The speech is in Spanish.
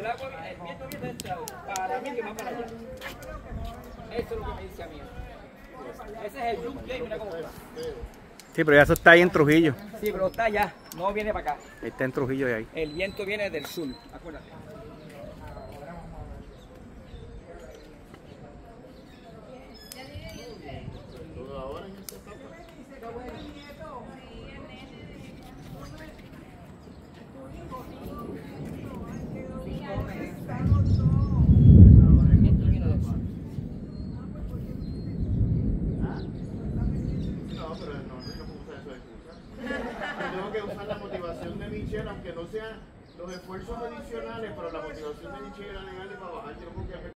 el agua, el viento viene de este lado, para mí que va para allá. Eso es lo que me dice a mí. Ese es el Blue Clay, mira cómo está. Sí, pero ya eso está ahí en Trujillo. Sí, pero está allá, no viene para acá. Está en Trujillo y ahí. El viento viene del sur, acuérdate. Tengo que usar la motivación de Michelle, aunque no sean los esfuerzos adicionales, pero la motivación de Michelle era negarle para bajar. Yo creo que